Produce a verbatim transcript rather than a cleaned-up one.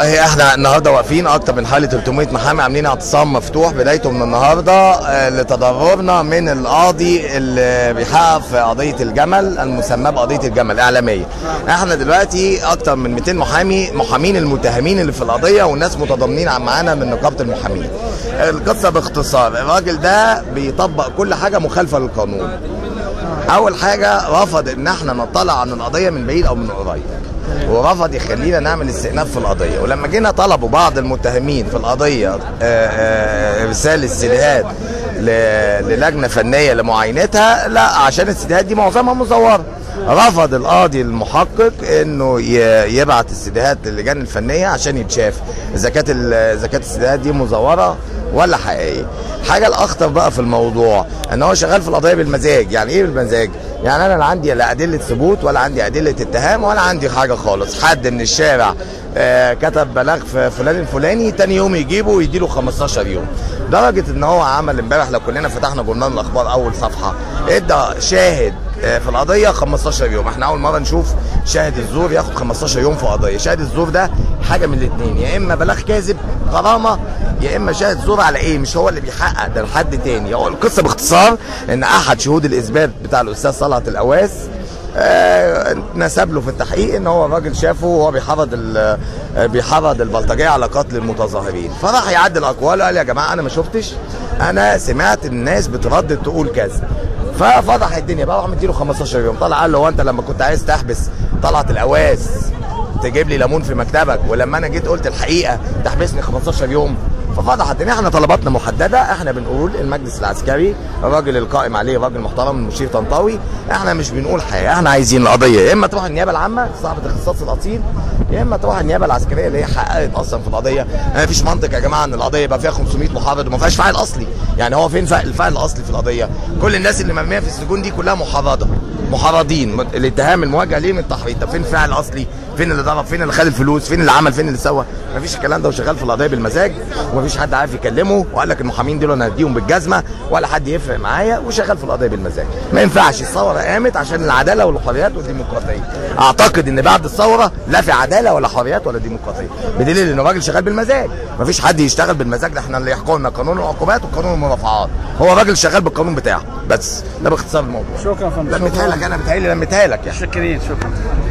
والله احنا النهارده واقفين اكتر من حوالي ثلاثمائة محامي عاملين اعتصام مفتوح بدايته من النهارده آه، لتضررنا من القاضي اللي بيحقق في قضيه الجمل المسماه بقضيه الجمل الاعلاميه. احنا دلوقتي اكتر من مئتين محامي محامين المتهمين اللي في القضيه والناس متضامنين معانا من نقابه المحامين. القصه باختصار، الراجل ده بيطبق كل حاجه مخالفه للقانون. اول حاجه رفض ان احنا نطلع عن القضيه من بعيد او من قريب، ورفض يخلينا نعمل استئناف في القضيه. ولما جينا طلبوا بعض المتهمين في القضيه ارسال السيديهات للجنه فنيه لمعاينتها، لا عشان السيديهات دي معظمها مزوره. رفض القاضي المحقق انه يبعت السيديهات للجنه الفنيه عشان يتشاف اذا كانت اذا كانت السيديهات دي مزوره ولا حقيقيه. حاجه الاخطر بقى في الموضوع ان هو شغال في القضيه بالمزاج. يعني ايه بالمزاج؟ يعني انا لا عندي لا ادله ثبوت ولا عندي ادله اتهام ولا عندي حاجه خالص. حد من الشارع آه كتب بلاغ في فلان الفلاني، تاني يوم يجيبه ويديله خمستاشر يوم. درجه ان هو عمل امبارح لو كلنا فتحنا جورنال الاخبار اول صفحه ادى شاهد في القضيه خمستاشر يوم. احنا اول مره نشوف شاهد الزور ياخد خمستاشر يوم في قضيه. شاهد الزور ده حاجه من الاثنين، يا اما بلاغ كاذب غرامه، يا اما شاهد زور على ايه؟ مش هو اللي بيحقق، ده لحد تاني. هو القصه باختصار ان احد شهود الاثبات بتاع الاستاذ صلعت القواس آه نسب له في التحقيق ان هو الراجل شافه وهو بيحرض بيحرض البلطجيه على قتل المتظاهرين، فراح يعدل اقواله. قال يا جماعه انا ما شفتش، انا سمعت الناس بتردد تقول كذا. ففضح الدنيا بقى، راح مديله خمستاشر يوم. طلع قال له هو انت لما كنت عايز تحبس طلعت القواس تجيب لي ليمون في مكتبك، ولما انا جيت قلت الحقيقه تحبسني خمستاشر يوم؟ ففضح الدنيا. احنا طلباتنا محدده، احنا بنقول المجلس العسكري الراجل القائم عليه راجل محترم المشير طنطاوي، احنا مش بنقول حاجه، احنا عايزين القضيه يا اما تروح النيابه العامه صاحبه الاختصاص الاصيل، يا اما تروح النيابه العسكريه اللي هي حققت اصلا في القضيه. ما فيش منطق يا جماعه ان القضيه يبقى فيها خمسمائة محرض وما فيهاش فاعل اصلي. يعني هو فين الفاعل الاصلي في القضيه؟ كل الناس اللي مرميه في السجون دي كلها محرضه محرضين، الاتهام الموجه ليهم التحريض. طب فين الفاعل الاصلي؟ فين اللي ضرب؟ فين اللي خد الفلوس؟ فين اللي عمل؟ فين اللي سوى؟ مفيش الكلام ده، وشغال في القضيه بالمزاج ومفيش حد عارف يكلمه، وقال لك المحامين دول انا هديهم بالجزمه ولا حد يفرق معايا، وشغال في القضيه بالمزاج. ما ينفعش. الثوره قامت عشان العداله والحريات والديمقراطيه. اعتقد ان بعد الثوره لا في عداله ولا حريات ولا ديمقراطيه، بدليل ان الراجل شغال بالمزاج. مفيش حد يشتغل بالمزاج، ده احنا اللي يحكمنا قانون العقوبات وقانون المرافعات. هو راجل شغال بالقانون بتاعه بس. ده باختصار الموضوع. شكرا يا فندم. لميتها لك انا، بتهيألي لميتها لك يعني. شكرا. شكرا.